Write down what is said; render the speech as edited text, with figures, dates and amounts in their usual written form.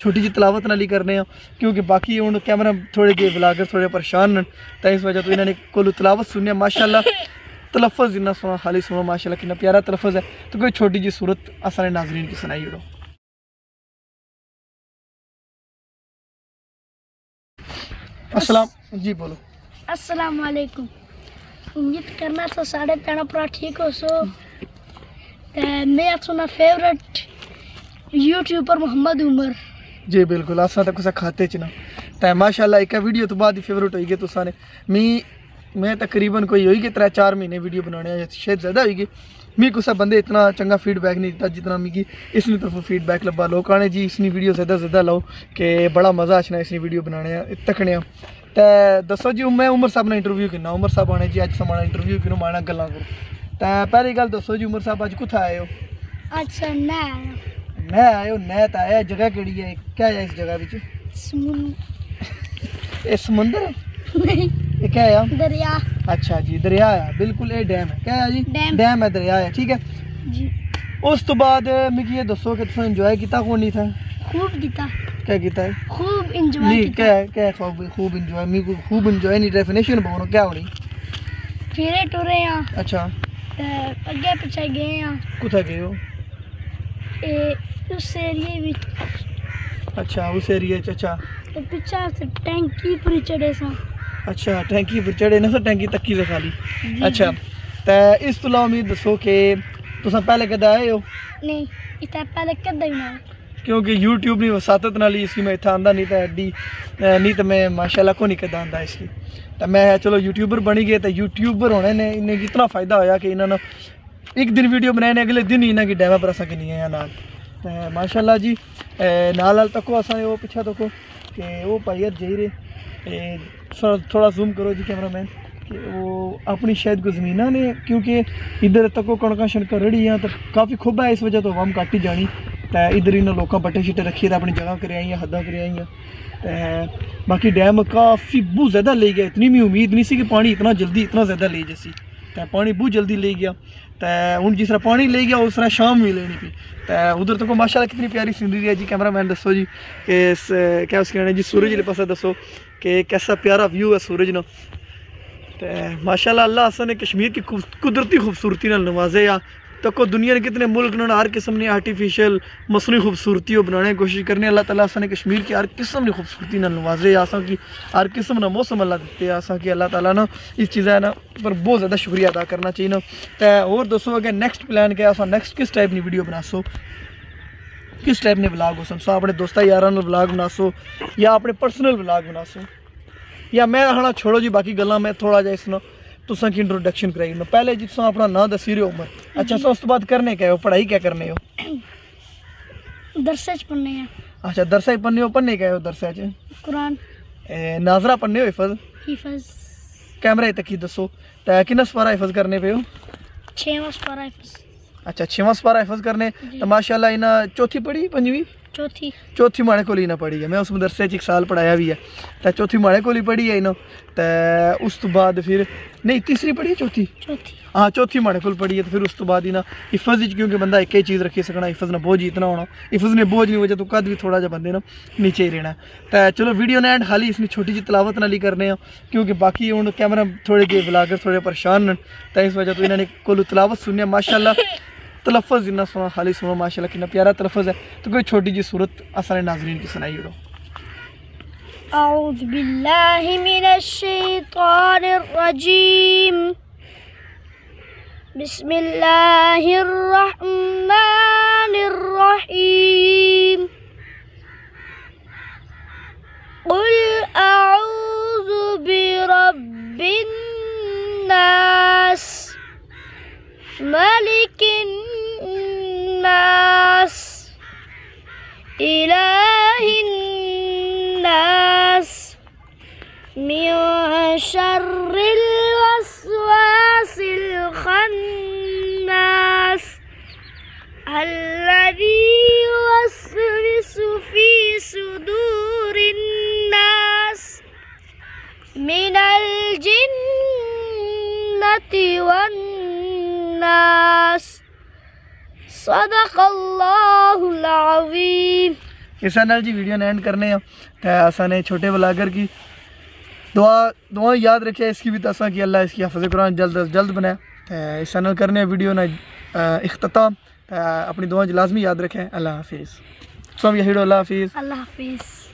छोटी जी तलावत नाली करने क्योंकि बाकी हूँ कैमरा थोड़े जे ब्लागर थोड़े परेशान न तो इस वजह तो इन्होंने को तलावत सुनने माशाल्लाह तलफ़्फ़ुज़ इन्ना सोना खाली सुनो माशाल्लाह कितना प्यारा तलफ़्फ़ुज़ है। तो कोई छोटी जी सूरत आसाने नाज़रीन की सुनाई उड़ो। अस्सलाम जी बोलो। अस्सलाम वालेकुम। उम्मीद करना तो साढ़े भैन भरा ठीक हो सो। मैं अपना फेवरेट यूट्यूबर मोहम्मद उमर जी बिल्कुल असा तो कुछ खाते च ना तो माशाल्लाह एक वीडियो तो बाद ही फेवरेट होगी तुसाने मैं तकरीबन कोई होगी 3-4 महीने वीडियो बनाने शायद ज़्यादा होगी। मी कुछ बंदे इतना चंगा फीडबैक नहीं दिता जितना मिगी इसनी तरफ फीडबैक लब्बा लोग आने जी इसनी वीडियो ज़्यादा लाओ कि बड़ा मज़ा आना इसनी वीडियो बनाने तकने। तो दसो जी मैं उमर साहब ने इंटरव्यू करना उमर साहब आने जी अज समाना इंटरव्यू करो माना गल्लां करो। तो पहली गल दसो जी उमर साहब अज कुत्थै आए हो? अच्छा मैं आए हो नैत आया जगह केड़ी है क्या है इस जगह बिच? ये समुंदर है? नहीं ये क्या है? दरिया। अच्छा जी दरिया है बिल्कुल ये डैम है क्या है जी? डैम है दरिया है ठीक है जी। उस तो बाद मिगी ये दसो कि तुसें एंजॉय किया कौन नहीं था? खूब किया। क्या किया है? खूब एंजॉय नहीं क्या खूब एंजॉय मी खूब एंजॉय नहीं डेफिनेशन बोलो क्या होनी? फिरे टुरे हैं। अच्छा अगे पीछे गए हैं। कुत्थे गए हो? उस एरिया में। अच्छा उस एरिया अच्छा पीछे से टैंकी पर चढ़े सा। अच्छा टैंकी पर चढ़े ना टैंकी तक्की से खाली। अच्छा तो इस तो अलावा मैं दसो कि तुम पहले कद आए हो? नहीं इतना पहले कद ना क्योंकि यूट्यूब नहीं वसातत नाली इसकी मैं इतना आंदा नहीं था एडी नहीं तो मैं माशाल्लाह को नहीं कदा आंदा इसकी। तो मैं चलो यूट्यूबर बनी गए तो यूट्यूबर होने ने इन्हें इतना फ़ायदा होया कि इन्होंने एक दिन वीडियो बनाए अगले दिन ही इन्हें की डैमा पर असा नहीं है नाल तो माशाल्लाह जी नाल तको असा वो पिछा तको कि वो भाई यार जाई रहे थोड़ा जूम करो जी कैमरा मैन कि वो अपनी शायद को ज़मीना ने क्योंकि इधर तको कणका शनका रड़ी हैं तो काफ़ी खुबा है इस वजह तो वम घट ही जानी तो इधर इन्होंने लोग बट्टे शिट्टे रखिए तो अपनी जगह कर आई हदा कर आई तो बाकी डैम काफ़ी बहुत ज़्यादा ले गया इतनी भी उम्मीद नहीं सी कि पानी इतना जल्दी इतना ज़्यादा ले जैसी तो पानी बहुत जल्दी ले गया तो हूँ जिस तरह पानी ले गया उस तरह शाम भी लेनी पी तो उधर तक माशाल्लाह कितनी प्यारी सीनरी है जी। कैमरा मैन दसो जी कि क्या उसके कहने जी सूरज के पास दसो कि कैसा प्यारा व्यू है सूरज ना तो माशाल्लाह अल्लाह असा ने कश्मीर की कुदरती खूबसूरती नाल नवाजे या तो को दुनिया ने कितने मुल्क ने हर किस्म ने आर्टिफिशियल मसनू खूबसूरती बनाने की कोशिश करनी अल्लाह ताला असा ने कश्मीर की हर किस्म की खूबसूरती नाल नवाजे असा की हर किस्म का मौसम अल्लाह दिते असा कि अल्लाह ताला ना इस चीज़ा ना पर बहुत ज़्यादा शुक्रिया अदा करना चाहिए ना। तो और दसो अगर नेक्स्ट प्लान क्या असा नेक्स्ट किस टाइप की वीडियो बनासो किस टाइप ने व्लॉग हो सो अपने दोस्तों यार व्लॉग बनासो या अपने पर्सनल व्लॉग बनासो या मैं हाँ छोड़ो जी बाकी गल्लां मैं थोड़ा जा इसना तुसा की इंट्रोडक्शन कराई ना पहले जी तुसा अपना नाम दसी रहे हो उमर। अच्छा उस तो बाद करने क्या हो पढ़ाई क्या करने हो? दरसे पढ़ने हैं। अच्छा दरसा पढ़ने हो पढ़ने क्या हो दरसा च? कुरान नाजरा पढ़ने हो हिफज कैमरा तक ही दसो तो किन्ना सपारा हिफज करने पे हो? 6वां सपारा हिफज। अच्छा 6वां सपारा हिफज करने तो माशाल्लाह इन्हें चौथी पढ़ी पंजवीं चौथी माड़े को ही ना पढ़ी है मैं उस मदरसे एक साल पढ़ाया भी है तो चौथी माड़े को ही पढ़ी है इन्हों तो उस तो बाद फिर नहीं तीसरी पढ़ी है चौथी हाँ चौथी माड़े को पढ़ी है तो फिर उस तो बाद ही ना हिफज क्योंकि बंदा एक ही चीज़ रखी सकना हिफज ना बोझ इतना होना हिफज ने बोझ नहीं वजह तो कद भी थोड़ा जा बंदे ना नीचे ही रहना तो चलो वीडियो ने एंड खाली इसमें छोटी जी तलावत नाली करने क्योंकि बाकी हूँ कैमरा थोड़े जे ब्लागर थोड़े परेशान न तो इस वजह तो इन्होंने को तलावत सुनने माशाल्लाह तलफ़्फ़ुज़ इन्ना सोना खाली सुनो माशाल्लाह कितना प्यारा तलफ़्फ़ुज़ है। तो कोई छोटी जी सूरत आसाने नाज़रीन की सुनाई उड़ो। औज़ु बिल्लाहि मिनश शैतानिर रजीम बिस्मिल्लाहिर रहमानिर रहीम कुल अऊज़ु बिरब्बिन नास मलिकिन नास इलाहिन नास मिन शर्रिल वस्वासिल खन्नास अल्लज़ी युवस्विसु फी सुदूरिन नास मिनल जिन्नति वन नास सदक़ल्लाहुल अज़ीम। इस नाल जी वीडियो ने एंड करने हैं तो असाने छोटे ब्लॉगर की दुआ याद रखे इसकी भी तसा कि अल्लाह इसकी हफ़्ज़ कुरान जल्द अज जल्द बनाए। तो इस नाल करने वीडियो ना इख्तिताम, अपनी दुआ लाजमी याद रखें। अल्लाह हाफिज़। अल्लाह हाफिज़। अल्लाह हाफिज़।